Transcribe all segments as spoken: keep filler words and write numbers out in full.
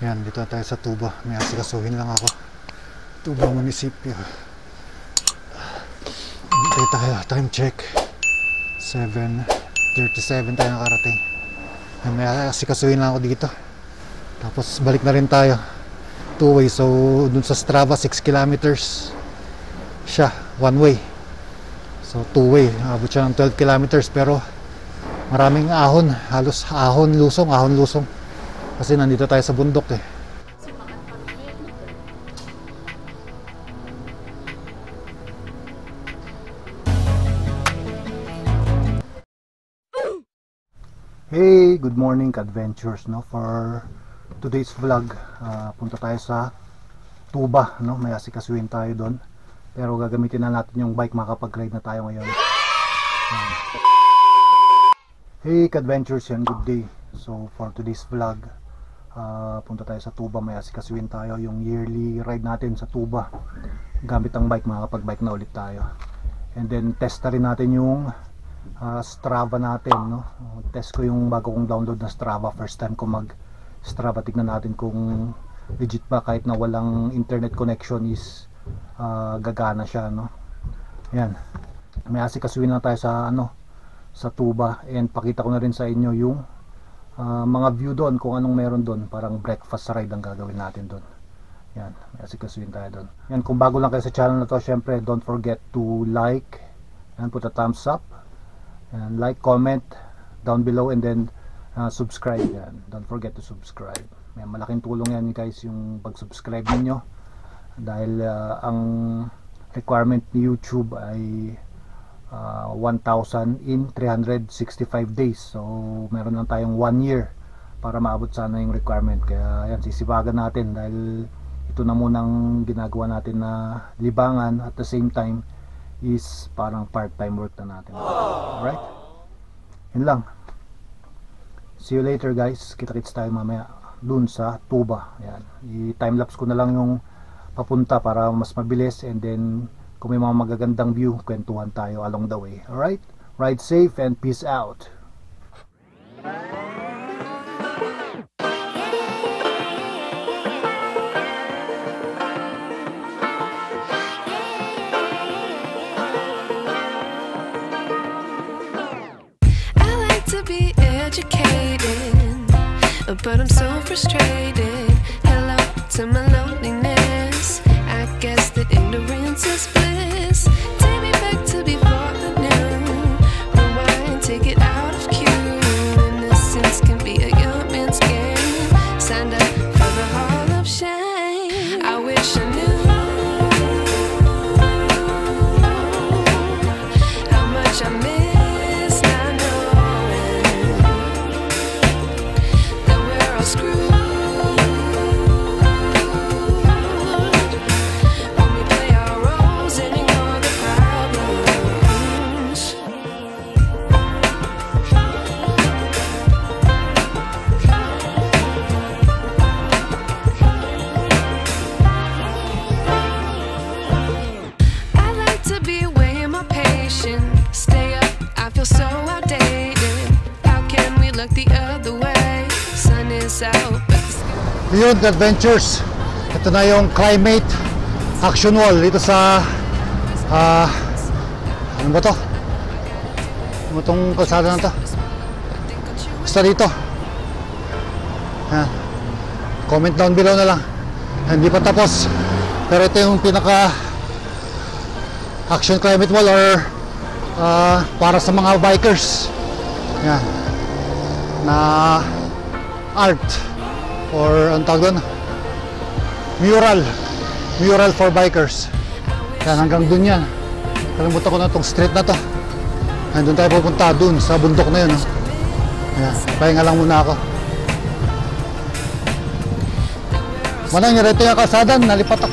Yan, dito na tayo sa Tuba. May asikasuhin lang ako. Tuba Munisipyo. Dito tayo, time check. seven thirty-seven tayo nakarating. May asikasuhin lang ako dito. Tapos balik na rin tayo. Two way. So dun sa Strava six kilometers siya, one way. So two way. Abot siya ng twelve kilometers pero maraming ahon. Halos ahon lusong, ahon lusong. Kasi nandito tayo sa bundok eh. Hey, good morning ka-adventures, no? For today's vlog, uh, punta tayo sa Tuba, no? May asikasuhin tayo doon. Pero gagamitin na natin yung bike, makapag-ride na tayo ngayon. Um, hey ka-adventures, yan, good day. So for today's vlog, uh, punta tayo sa Tuba, may asikasuhin tayo. Yung yearly ride natin sa Tuba. Gamit ang bike, makapag-bike na ulit tayo. And then test na rin natin yung Uh, Strava natin, no? Test ko yung bago kong download na Strava. First time ko mag Strava. Tignan natin kung legit ba kahit na walang internet connection is uh, gagana siya, no? Yan. May asikasuhin na tayo sa ano, sa Tuba, and pakita ko na rin sa inyo yung uh, mga view doon, kung anong meron doon. Parang breakfast ride ang gagawin natin doon. Yan, may asikasuhin tayo doon. Yan, kung bago lang kayo sa channel na to, syempre don't forget to like and put a thumbs up. And like, comment down below, and then uh, subscribe. Yan. Don't forget to subscribe. May malaking tulong yan guys, yung pag-subscribe niyo, dahil uh, ang requirement ni YouTube ay uh, one thousand in three hundred sixty-five days. So meron lang tayong one year para maabot sana yung requirement. Kaya yan, sisibagan natin, dahil ito na munang ginagawa natin na libangan, at the same time is parang part-time work na natin. Alright? Yun lang. See you later guys. Kita-kits tayo mamaya dun sa Tuba. Yan. I-timelapse ko na lang yung papunta para mas mabilis, and then kung may mga magagandang view, kwentuhan tayo along the way. Alright? Ride safe and peace out. But I'm so frustrated. Hello to my loneliness. I guess that ignorance is bliss. Take me back to before I knew. Rewind, take it out of cue. Innocence can be a young man's game. Signed up for the hall of shame. I wish I knew how much I miss. Yun, adventures. Ito na yung climate action wall dito sa uh, ano ba to? Ano itong kalsada na to? Basta dito. Yan. Comment down below na lang. Hindi pa tapos, pero ito yung pinaka action climate wall, or uh, para sa mga bikers. Yan. Na art, or ang tawag doon, mural mural for bikers. Yan, hanggang dun yan. Kalimutan ko na itong street na to. Yan, dun tayo pupunta, dun sa bundok na yun, no? Yan, pahinga lang muna ako. Manang nyo, ito yung kalsada, nalipatak.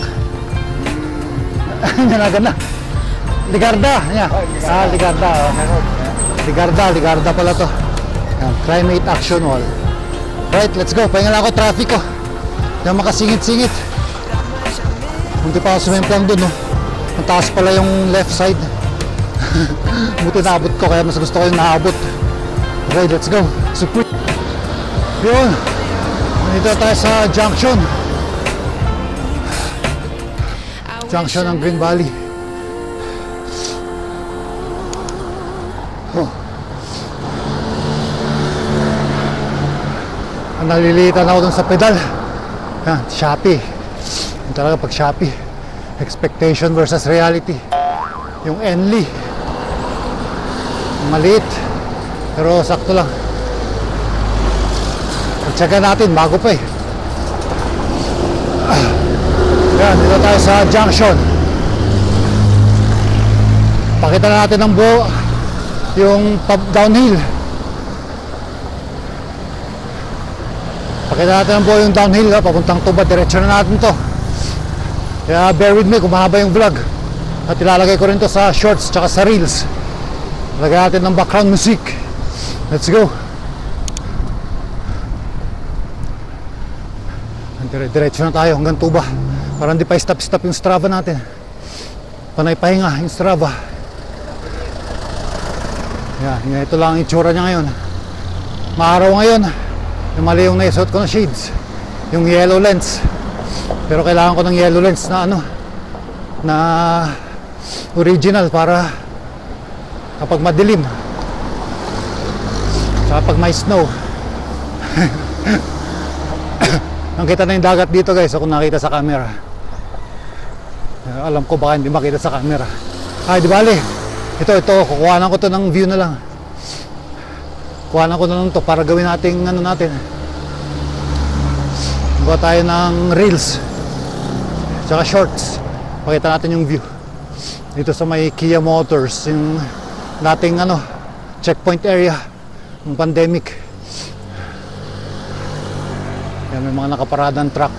Nanagan na Ligarda, yan. Ah, Ligarda, oh. Ligarda, Ligarda pala to. Yan, climate action wall. Right, let's go. Pahinga lang ako, traffic ko. Yung makasingit-singit. Hindi pa ako sumemplang dun, no? Ang taas pala yung left side. Buti naabot ko, kaya mas gusto ko yung naabot. Okay, let's go. Super. Yun. Dito tayo sa junction. Junction ng Green Valley. Oh. Nalilitan ako dun sa pedal. Yan, Shopee. Yung talaga pag Shopee, expectation versus reality. Yung Enly, maliit pero sakto lang. Pagtsaga natin, bago pa eh. Yan, dito tayo sa junction. Pakita na natin ng buo yung downhill. Pakita natin ng buo yung downhill, ha? Papuntang Tuba, diretso na natin to. Kaya bear with me kung mahaba yung vlog. At ilalagay ko rin to sa shorts tsaka sa reels. Lagay natin ng background music. Let's go. Diretso na tayo hanggang Tuba. Para hindi pa stop-stop yung Strava natin. Panay pahinga yung Strava. Yan, ito lang ang itsura niya ngayon. Maaraw ngayon. Yung mali yung naisuot ko na shades. Yung yellow lens. Pero kailangan ko ng yellow lens na ano, na original para kapag madilim, kapag may snow. Nakita na yung dagat dito guys, ako nakita sa camera. Alam ko baka hindi makita sa camera. Ay di bale, ito ito kukuhanan ko to ng view na lang. Kuhanan ko na lang to para gawin nating ano natin, gawa tayo ng reels tsaka shorts. Pakita natin yung view dito sa may Kia Motors, yung dating ano, checkpoint area ng pandemic. Yan, may mga nakaparadang truck.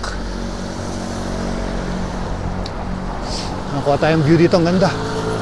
Nakuha tayong view dito, ang ganda.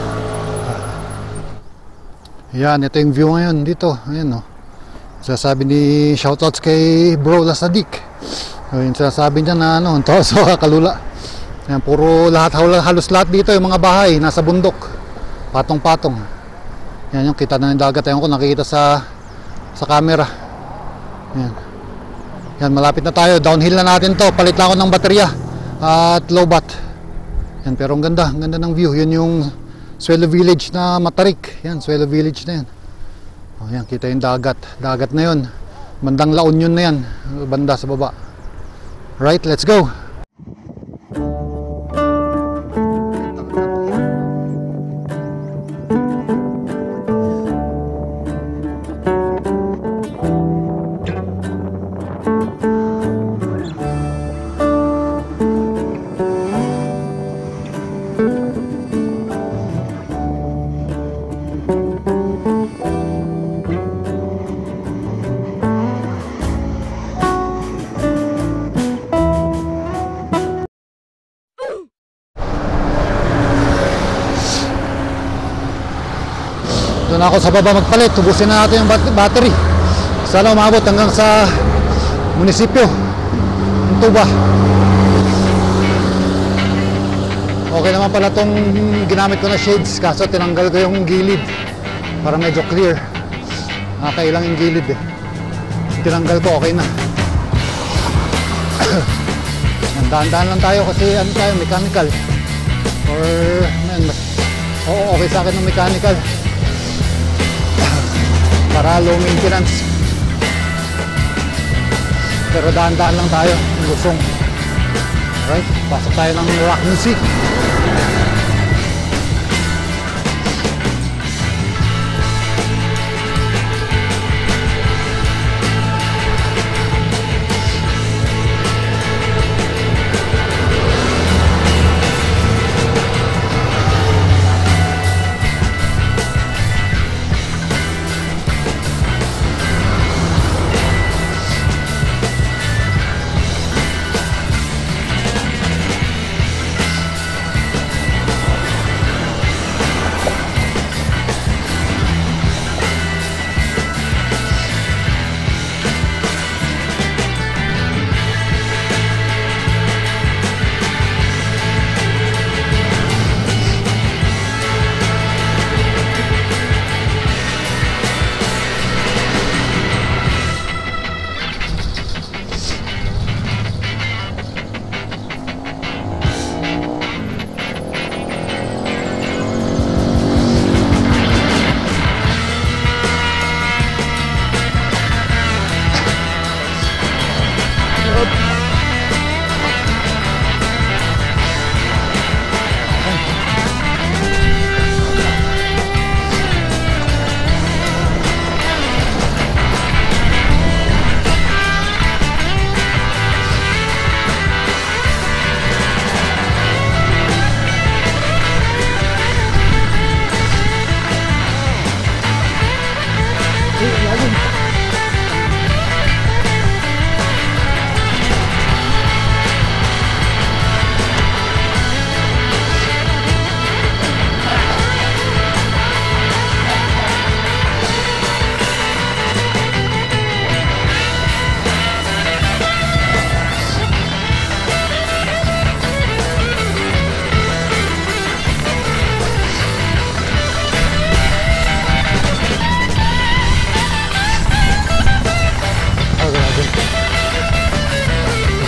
Yan, ito yung view ngayon dito. Ayan o. Sasabi ni shoutouts kay Bro Lasadik. Yung sinasabi niya na ano, ito so kalula. Yan, puro lahat, halos lahat dito yung mga bahay nasa bundok, patong-patong. Yan yung kita na ng dagat. Ayan ko nakikita sa sa camera. Yan. Yan, malapit na tayo. Downhill na natin to. Palit lang ako ng baterya at low bat. Yan, pero ang ganda, ang ganda ng view. Yun yung Suelo Village na Matarik. Yan, Suelo Village na yan. O, yan, kita yung dagat. Dagat na yun. Bandang La Union na yan. Banda sa baba. Right, let's go. Doon ako sa baba magpalit, tubusin na natin yung battery. Sana umabot hanggang sa munisipyo ng Tuba. Okay naman pala itong ginamit ko na shades, kaso tinanggal ko yung gilid para medyo clear. Nakakailang yung gilid eh. Tinanggal ko, okay na. Dahan-dahan lang tayo kasi ano tayo, mechanical. Or, man, mas, oo, okay sa akin ng mechanical. Para low maintenance. Pero dahan-dahan lang tayo, lusong. Alright, pasok tayo ng rock music.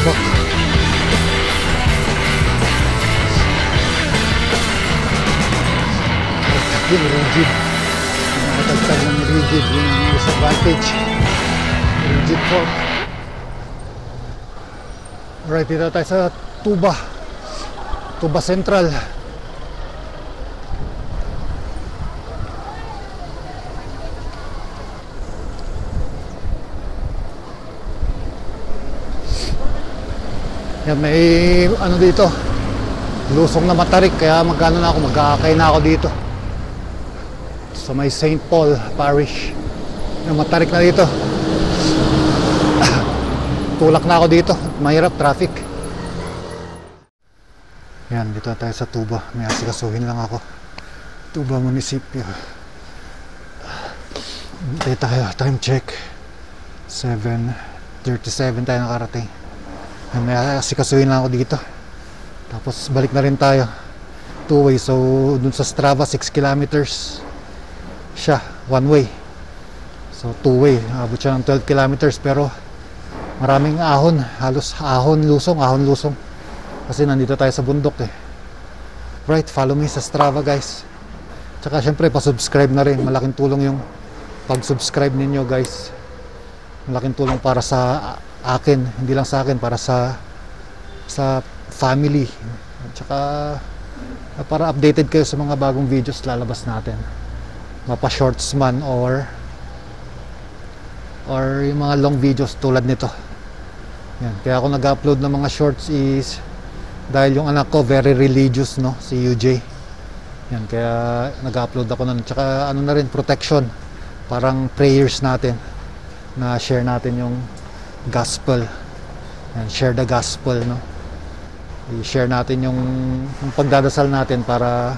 truck. Yung rigid, nakatagtag ng rigid, yung disadvantage, rigid fork. Alright, dito tayo sa Tuba, Tuba Central. Yan, may ano dito, lusong na matarik, kaya magkano na ako, magkakakay na ako dito sa may Saint Paul Parish. Yung matarik na dito. Tulak na ako dito, mahirap traffic. Yan, dito tayo sa Tuba, may asikasuhin lang ako. Tuba Munisipyo. Dito tayo, time check seven thirty-seven tayo nakarating. May asikasuhin lang ako dito, tapos balik na rin tayo two way. So dun sa Strava six kilometers siya, one way. So two way, abot siya ng twelve kilometers, pero maraming ahon, halos ahon lusong, ahon lusong, kasi nandito tayo sa bundok eh. Right, follow me sa Strava guys. Tsaka syempre pa-subscribe na rin, malaking tulong yung pag-subscribe ninyo guys. Malaking tulong para sa akin, hindi lang sa akin, para sa sa family, at saka para updated kayo sa mga bagong videos lalabas natin, mapa shorts man or or yung mga long videos tulad nito. Yan, kaya ako nag-upload ng mga shorts is dahil yung anak ko very religious, no, si U J. Yan, kaya nag-upload ako nun. Tsaka ano na rin, protection, parang prayers natin, na share natin yung gospel. Yan, share the gospel, no? I-share natin yung, yung pagdadasal natin para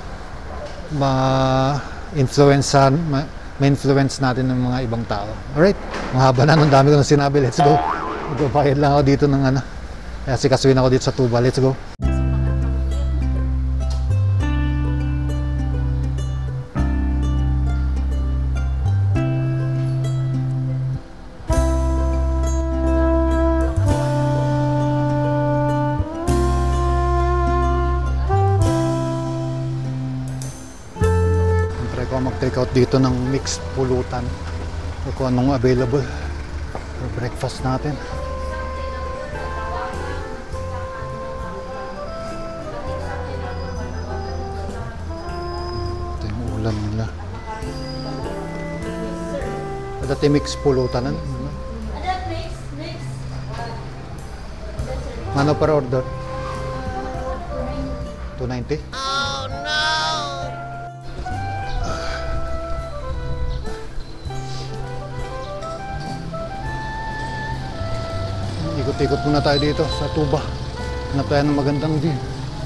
ma-influencean, ma-influence natin ng mga ibang tao. Alright, mahaba na, ang dami ko na sinabi. Let's go. Magpapahid lang ako dito ng ano. Kaya sikasuhin ako dito sa Tuba. Let's go. Mag-take out dito ng mixed pulutan o kung anong available for breakfast natin. Ito yung ulam nila. Dati mixed pulutan. Ano? Ano per order? two ninety? Ikot-ikot muna tayo dito sa Tuba. Hanap tayo ng magandang view.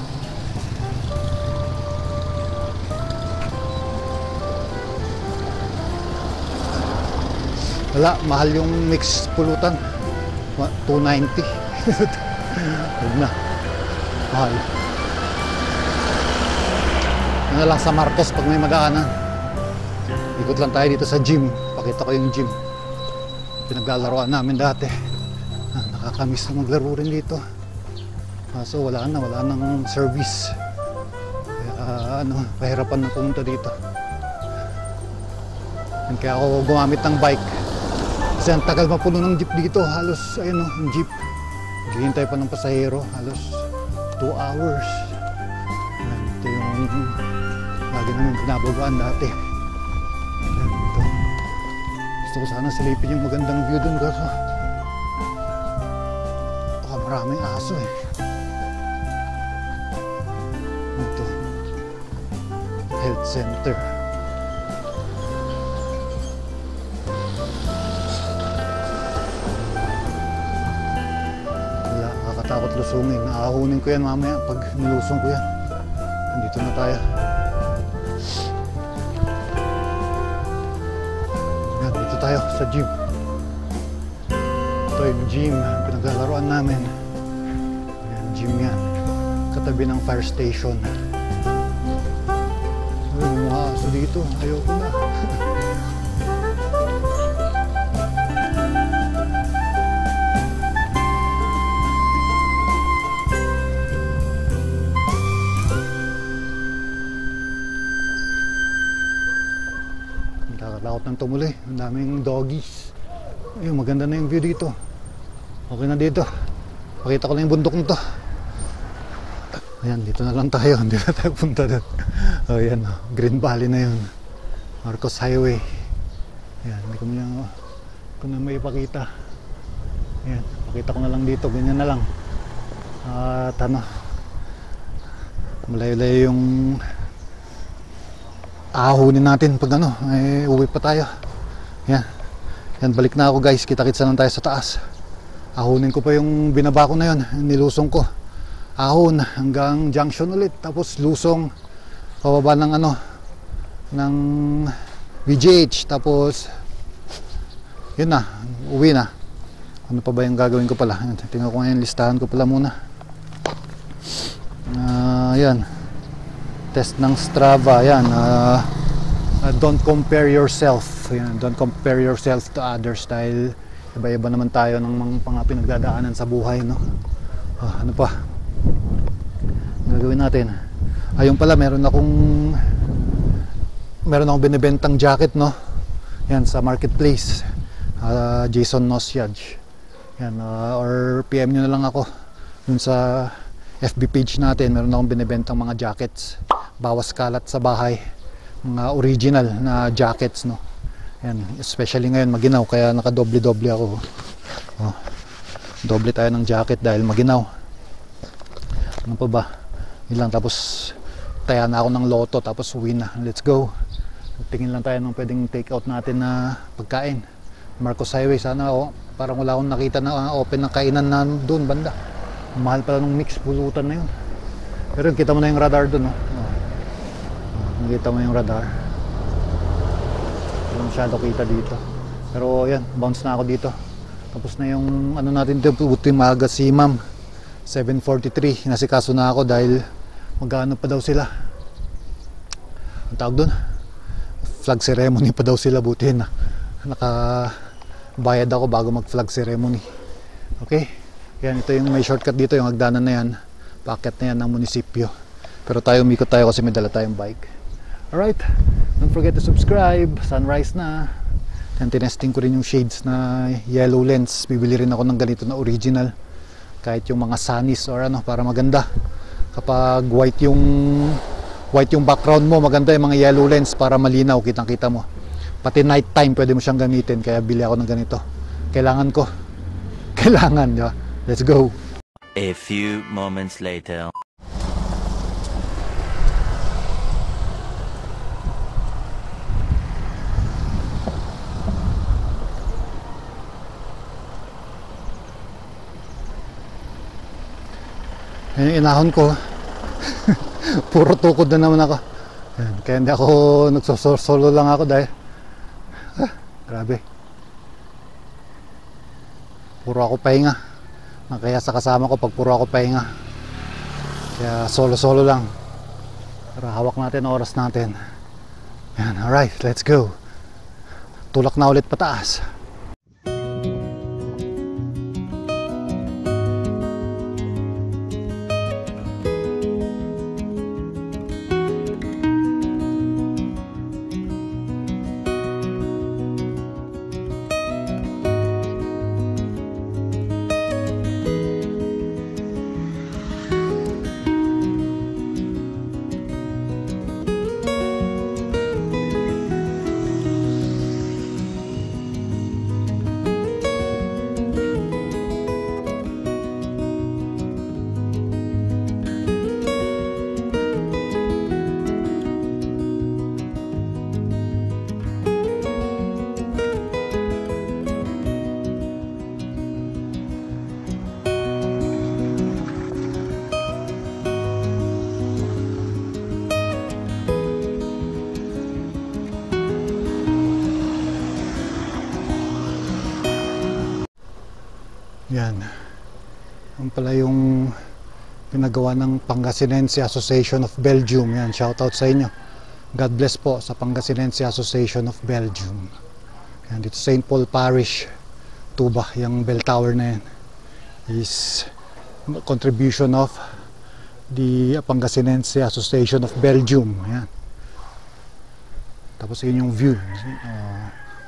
Wala, mahal yung mix pulutan. two ninety. Huwag na. Mahal. Ano lang sa Marcos pag may madaanan. Ikot lang tayo dito sa gym. Pakita ko yung gym. Pinaglalaroan namin dati. Ah, nakakamiss na maglaro rin dito. Kaso wala na, wala nang service. Kaya uh, ano, pahirapan na pumunta dito. And kaya ako gumamit ng bike. Kasi ang tagal mapuno ng jeep dito. Halos, ayun o, yung jeep. Naghihintay pa ng pasahero. Halos two hours. Ayan, ito yung lagi namin binababaan dati. Ayan, ito. Gusto ko sana silipin yung magandang view dun, kaso maraming aso eh. Ito, health center. Wala, kakatakot lusungin. Naahunin ko yan mamaya pag nilusong ko yan. Nandito na tayo. Yan, dito tayo sa gym. Ito yung gym, pinaglalaroan namin. Ayan, gym yan. Katabi ng fire station. Ay, may mga aso dito. Ayoko na. ng tumuloy. Ang daming doggies. Ayun, maganda na yung view dito. Okay na dito. Pakita ko na yung bundok nito. Ayan, dito na lang tayo. Hindi na tayo punta doon. O, oh, yan. Green Valley na yun. Marcos Highway. Ayan, hindi ko na, ko na may ipakita. Ayan, pakita ko na lang dito. Ganyan na lang. At ano, malayo-layo yung ahunin natin pag ano, eh, uwi pa tayo. Yan. Yan, balik na ako guys. Kita-kitsa lang tayo sa taas. Ahunin ko pa yung binaba ko na yun. Nilusong ko. Ahon hanggang junction ulit. Tapos lusong pababa ng ano, ng V G H. Tapos yun na, uwi na. Ano pa ba yung gagawin ko pala? Tingnan ko ngayon, listahan ko pala muna. Uh, yan. Test ng Strava. Yan. Uh, uh, don't compare yourself. Yan. Don't compare yourself to others dahil iba-iba naman tayo ng mga, mga pinagdadaanan sa buhay, no? Uh, ano pa? Gagawin natin. Ayun pala, meron akong meron akong binibentang jacket, no? Yan, sa marketplace. Uh, Jason Nosyaj. Yan, uh, or P M nyo na lang ako dun sa F B page natin. Meron akong binibentang mga jackets, bawas kalat sa bahay, mga original na jackets, no. Yan, especially ngayon maginaw, kaya nakadoble-doble ako. Oh, doble tayo ng jacket dahil maginaw. Ano pa ba? Yun lang, tapos taya na ako ng loto, tapos uwi na. Let's go. Tingin lang tayo ng pwedeng take out natin na pagkain. Marcos Highway, sana oh, parang wala akong nakita na uh, open na kainan na doon banda. Mahal pala nung mix pulutan na yun. Pero kita mo na yung radar doon, no? Oh. Nakita mo yung radar. Hindi masyado kita dito. Pero yan, bounce na ako dito. Tapos na yung ano natin dito, buti maaga si ma'am. seven forty-three, nasikaso na ako dahil mag-ano pa daw sila. Ang tawag doon? Flag ceremony pa daw sila, buti na. Naka bayad ako bago mag flag ceremony. Okay, yan, ito yung may shortcut dito, yung hagdanan na yan, paakyat na yan ng munisipyo. Pero tayo umikot tayo kasi may dala tayong bike. Alright, don't forget to subscribe. Sunrise na. Yan, tinesting ko rin yung shades na yellow lens. Bibili rin ako ng ganito na original, kahit yung mga sunnies or ano, para maganda. Kapag white yung white yung background mo, maganda yung mga yellow lens para malinaw, kitang kita mo. Pati night time pwede mo siyang gamitin, kaya bili ako ng ganito. Kailangan ko. Kailangan, di ba? Let's go. A few moments later. Yan yung inahon ko. Puro tukod na naman ako. Yan. Kaya hindi ako nagsosolo lang ako dahil ah, grabe. Puro ako pahinga. Kaya sa kasama ko pag puro ako pahinga. Kaya solo solo lang. Para hawak natin ang oras natin. Yan, alright, let's go. Tulak na ulit pataas. Yan. Ang pala yung pinagawa ng Pangasinense Association of Belgium. Yan, shoutout sa inyo. God bless po sa Pangasinense Association of Belgium. Yan, dito Saint Paul Parish, Tuba, yung bell tower na yan is contribution of the Pangasinense Association of Belgium. Yan. Tapos yun yung view. Uh,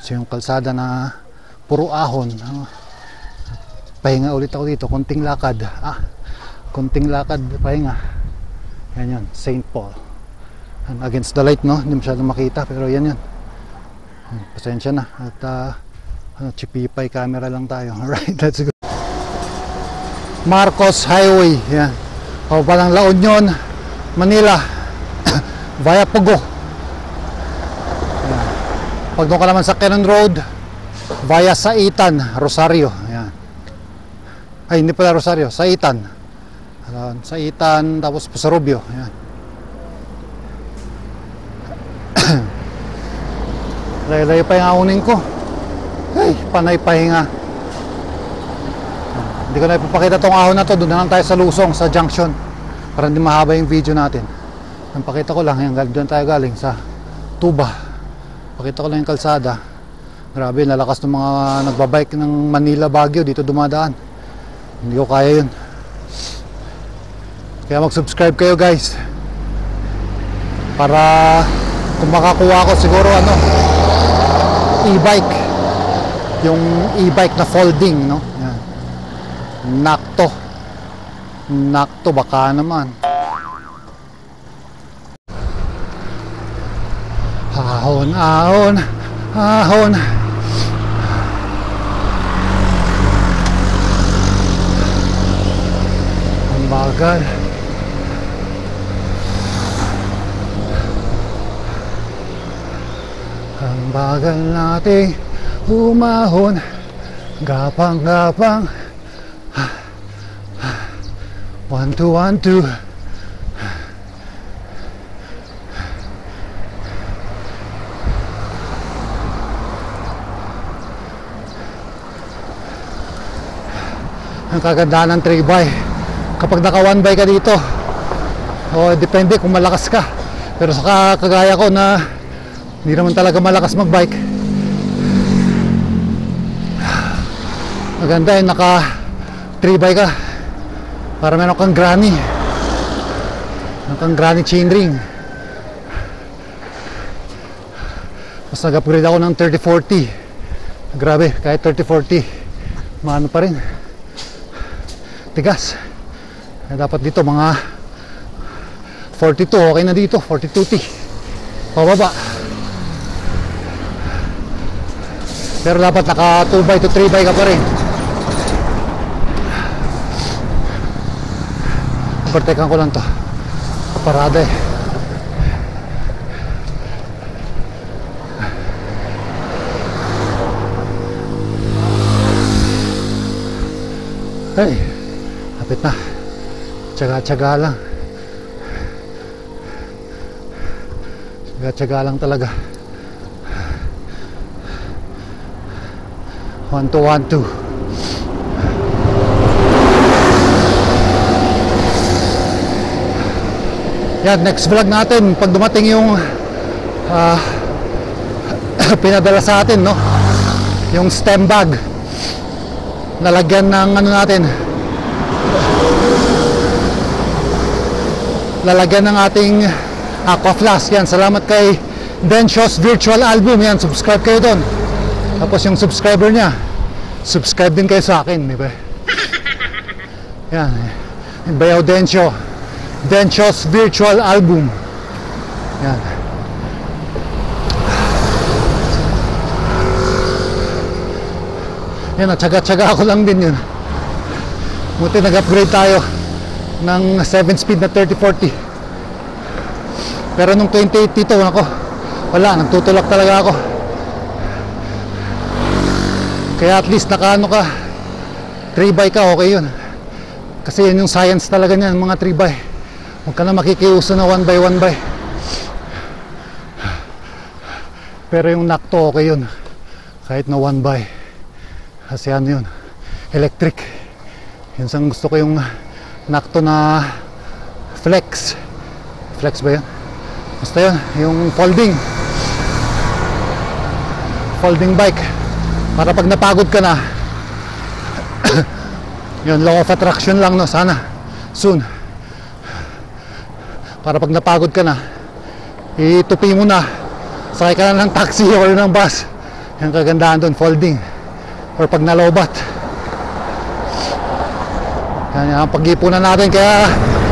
So yung kalsada na puro ahon, uh, pahinga ulit ako dito, konting lakad, ah, konting lakad, pahinga. Yan yun, Saint Paul. And against the light, no, hindi masyadong makita, pero yan yun. Pasensya na, at uh, ano, chipipay camera lang tayo. Alright, let's go. Marcos Highway, yan. O palang La Union, Manila, via Pugo. Yan. Pag doon ka naman sa Cannon Road, via Saitan, Rosario. Yan. Ay, hindi pala Rosario, Saitan. Ayan, Saitan, tapos Pasarubio. Yan. Layo-layo pa yung auning ko. Ay, panay pahinga. Hindi ko na ipapakita tong ahon na to. Doon na lang tayo sa Lusong, sa junction, para hindi mahaba yung video natin. Ang pakita ko lang, yan, doon tayo galing sa Tuba. Pakita ko lang yung kalsada. Grabe, lalakas ng mga nagbabike ng Manila, Baguio dito dumadaan. Hindi ko kaya yun. Kaya mag-subscribe kayo, guys, para kung makakuha ko siguro ano, e-bike, yung e-bike na folding, no? Yan. Nakto. Nakto, baka naman. Ahon, ahon, ahon. Ang bagal. Ang bagal nating umahon, gapang-gapang. One, two, one, two. Ang kagandahan ng three by, kapag naka one by ka dito, o depende kung malakas ka, pero sa kagaya ko na hindi naman talaga malakas magbike, maganda yung naka three by ka, para meron kang granny, meron kang granny chainring. Mas nag-upgrade ako ng thirty forty. Grabe, kahit thirty forty maano pa rin, tigas. Kaya dapat dito mga forty-two, okay na dito, forty-two T pababa. Pero dapat naka two by to three by ka pa rin. Overtakean ko lang to, parada eh. Ay, hapit na. Tsaga-tsaga lang. Tsaga-tsaga lang talaga. One, two, one, two. Yan, next vlog natin pag dumating yung uh, pinadala sa atin, no? Yung stem bag, lalagyan ng ano natin, lalagyan ng ating aqua flask. Yan, salamat kay Denshos Virtual Album. Yan, subscribe kayo doon. Tapos yung subscriber niya, subscribe din kayo sa akin, di ba? Yan, Bayaw Densyo, Denshos Virtual Album. Yan. Yan, natsaga-tsaga ako lang din yun. Buti nag-upgrade tayo ng seven speed na thirty forty. Pero nung twenty eight dito, ako, wala, nagtutulak talaga ako. Kaya at least naka ano ka, three by ka, okay yun. Kasi yun yung science talaga niyan, mga three by. Huwag ka na makikiuso na one by one by. Pero yung nakto, okay yun, kahit na one by. Kasi ano yun, electric. Yun sang gusto ko, yung nakto na flex. Flex ba yun? Basta yun, yung folding. Folding bike. Para pag napagod ka na, yun, law of attraction lang, no? Sana soon, para pag napagod ka na, itupi mo na, sakay ka na ng taxi or ng bus, Yung kagandahan doon, folding. Or pag nalobat. Yan ang pag-ipunan natin. Kaya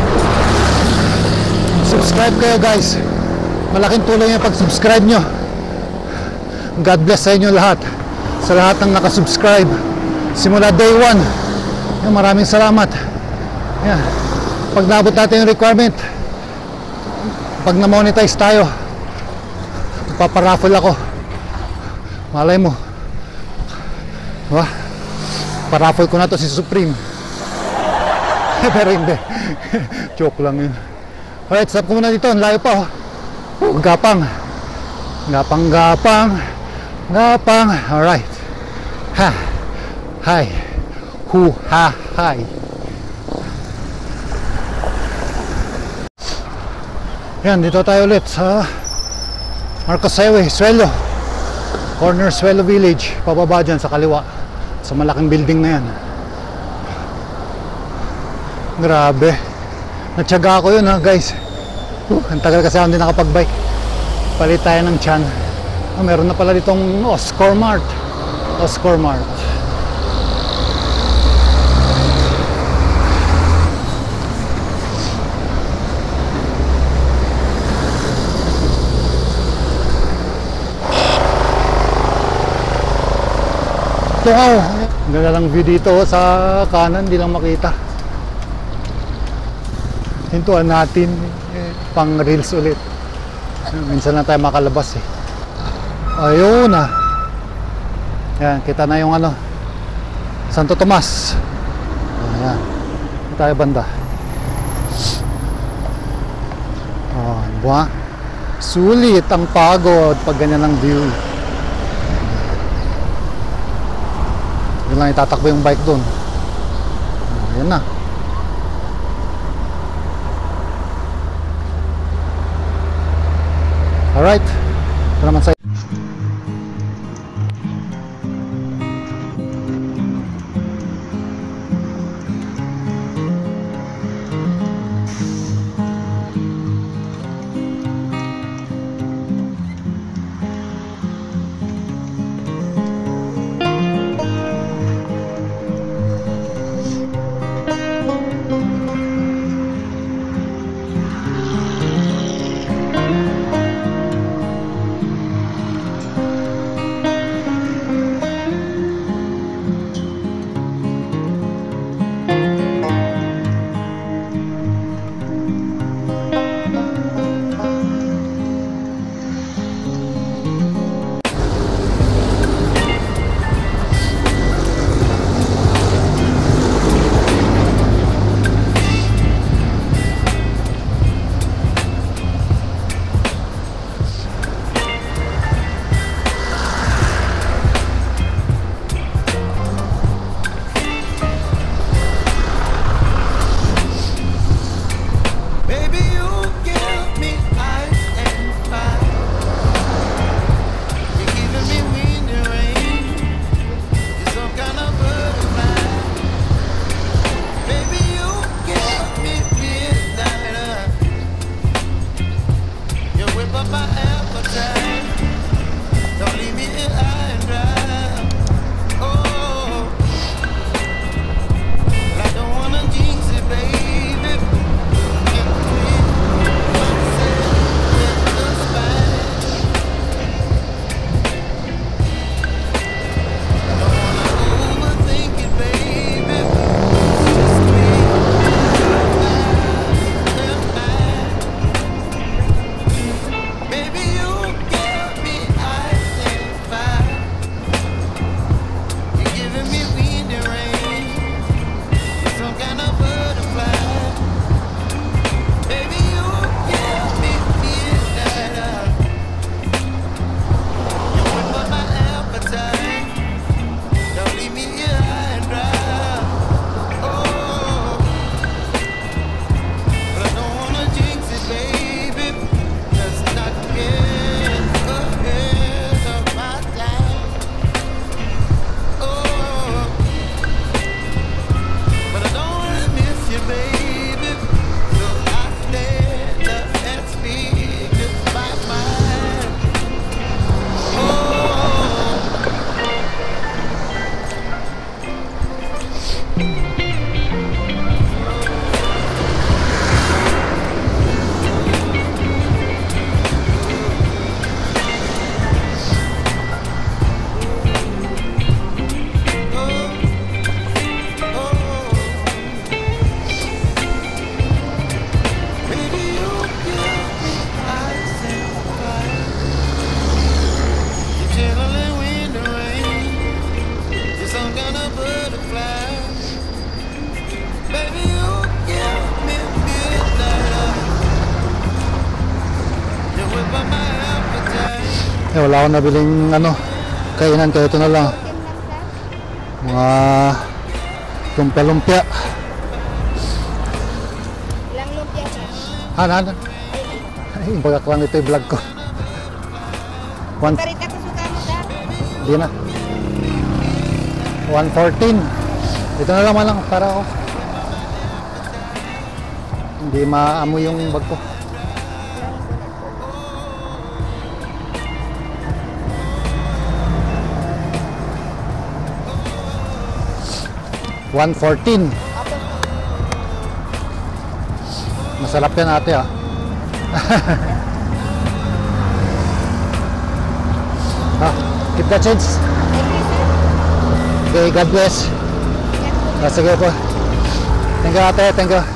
subscribe kayo guys. Malaking tulong yung pag-subscribe nyo. God bless sa inyo lahat. Sa lahat ng nakasubscribe simula day one. Yan, maraming salamat. Yan. Pag naabot natin yung requirement, pag na-monetize tayo, paparaffle ako. Malay mo, diba? Paraffle ko na to si Supreme. Pero hindi. Joke lang yun. Alright, stop ko muna dito. Ang layo pa, oh. Oh, gapang. Gapang, gapang. Gapang. Alright. Ha. Hi. Hu, ha, hi. Yan, dito tayo ulit sa Marcos Highway, Suelo. Corner Suelo Village. Pababa dyan sa kaliwa. Sa malaking building na yan. Grabe. Natsaga ako yun ha guys. Uh, ang tagal kasi ako hindi nakapag-bike. Palit tayo ng tiyan. Oh, meron na pala ditong Oscar Mart. Oscar Mart. Wow! Ganda lang view dito sa kanan, hindi lang makita. Hintuan natin eh, pang reels ulit. Minsan lang tayo makalabas eh. Ayun na. Yan, kita na yung ano, Santo Tomas. Ayan. Dito tayo banda. Oh, buha. Sulit ang pagod pag ganyan ang view. Yun lang itatakbo yung bike doon. Ayan na. Alright. Ito naman sa Eh, wala akong nabiling ano, kainan, kaya ito na lang. Mga lumpia-lumpia. Ilang lumpia ka? Ano, ano? Ay, bagak lang ito yung vlog ko. One, Parita ko suka mo ka? di na. one fourteen. Ito na lang man lang para ako. Hindi maamoy yung bag ko. one fourteen. Masarap yan ate ah. Ah, keep the change. Okay, God bless. Ah, sige po. Thank you ate, thank you.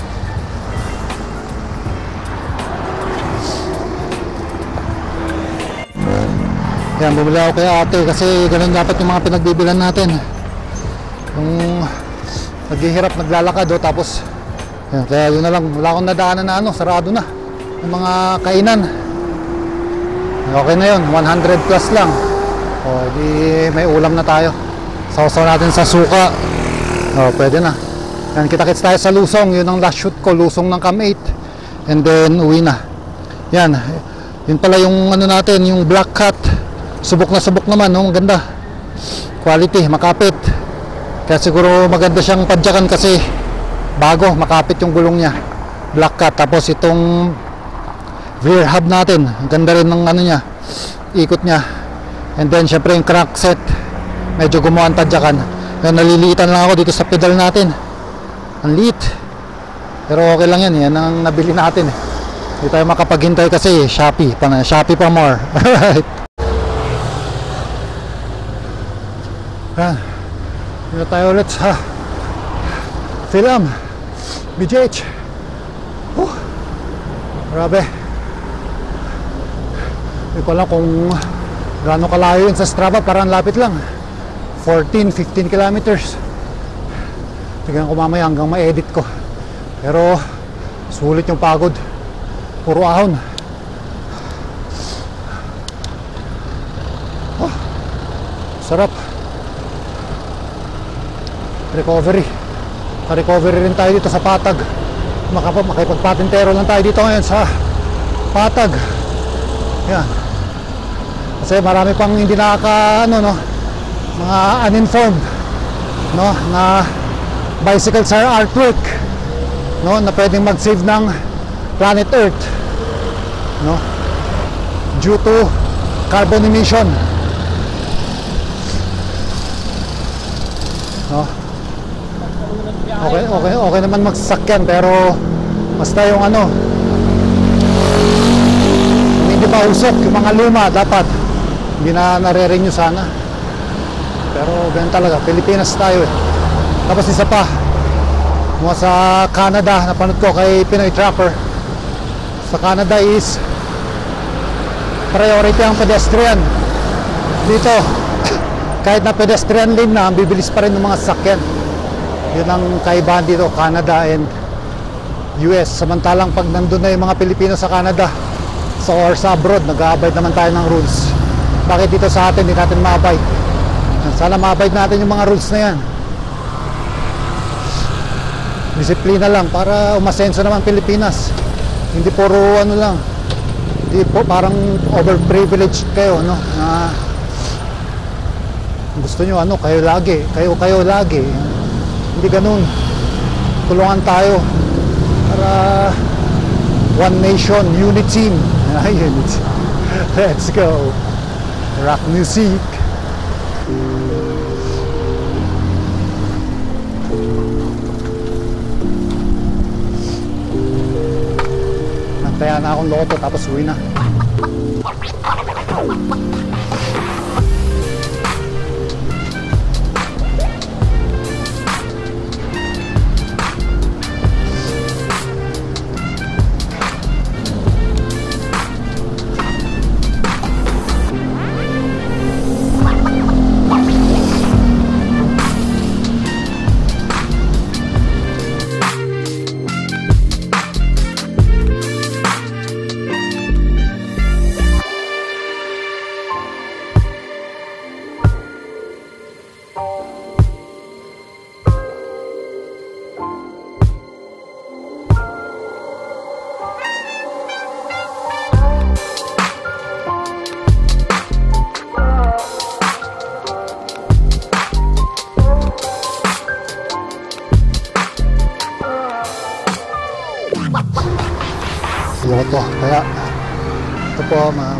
Yan, bumili ako kay ate kasi ganun dapat yung mga pinagbibilan natin. Yung naghihirap, naglalakad o, tapos yan, kaya yun na lang, wala akong nadaanan na ano, sarado na yung mga kainan. Okay na yun, one hundred plus lang. O, di may ulam na tayo. Sausaw natin sa suka. O, pwede na. Yan, kita-kits tayo sa Lusong. Yun ang last shoot ko, Lusong ng Cam eight. And then, uwi na. Yan, yun pala yung ano natin, yung black cat. Subok na subok naman, no? Maganda. Quality, makapit. Kaya siguro maganda siyang padyakan kasi bago, makapit yung gulong niya. Black cat. Tapos itong rear hub natin, ang ganda rin ng ano niya, ikot niya. And then syempre yung crankset, medyo gumawa ang tadyakan. Kaya naliliitan lang ako dito sa pedal natin. Ang liit. Pero okay lang yan, yan ang nabili natin eh. Hindi tayo makapaghintay kasi Shopee pa, Shopee pa more. Alright. Yan. Dito tayo ulit sa film B G H. Oh, grabe. Hindi ko alam kung gaano kalayo yun sa Strava, parang lapit lang, fourteen to fifteen kilometers. Tignan ko mamaya hanggang ma-edit ko. Pero sulit yung pagod, puro ahon. Oh, sarap. Recovery. Recovery rin tayo dito sa Patag. Makipagpatintero lang tayo dito ngayon sa Patag. Yan. Kasi marami pang hindi nakaka ano no, mga uninformed no, na bicycles are artwork, no, na pwedeng mag-save ng planet Earth, no, due to carbon emission, no. Okay, okay, okay naman magsasakyan, pero basta yung ano, hindi pa usok, yung mga luma dapat hindi na nare-renew sana. Pero ganun talaga, Pilipinas tayo eh. Tapos isa pa, mga sa Canada, napanood ko kay Pinoy Trapper, sa Canada is priority ang pedestrian. Dito kahit na pedestrian lane na, bibilis pa rin ng mga sasakyan. Yun ang kaibahan dito, Canada and U S. Samantalang pag nandun na yung mga Pilipino sa Canada sa or sa abroad, nag-a-abide naman tayo ng rules. Bakit dito sa atin hindi natin ma-abide? Sana ma-abide natin yung mga rules na yan. Disiplina lang para umasenso naman Pilipinas. Hindi puro ano lang, hindi po parang overprivileged kayo, no, na gusto nyo ano, kayo lagi, kayo kayo lagi. Hindi ganun. Tulungan tayo para one nation, unity team. Ayun. Let's go. Rock music. Nantaya na akong loto tapos uwi na. Ayoko to, kaya ito po ma'am.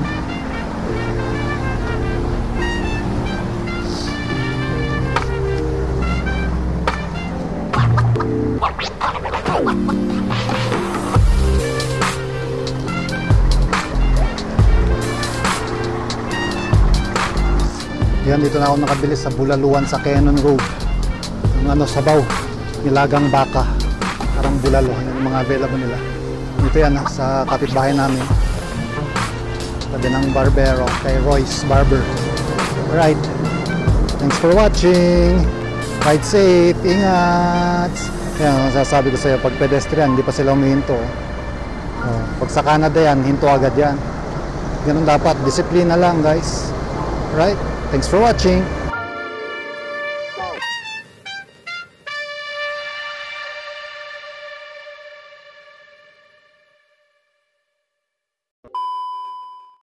Yan, dito na ako nakabili sa Bulaluan sa Cannon Road. Yung ano, sabaw, nilagang baka, parang bulalo, yan yung mga available nila. Dito yan ha, sa kapitbahay namin. Sabi ng barbero, kay Royce Barber. Alright, thanks for watching. Ride safe, ingat. Yan ang sasabi ko sa'yo, pag pedestrian, hindi pa sila humihinto. Oh, pag sa Canada yan, hinto agad yan. Ganun dapat, disiplina lang guys. Alright, thanks for watching.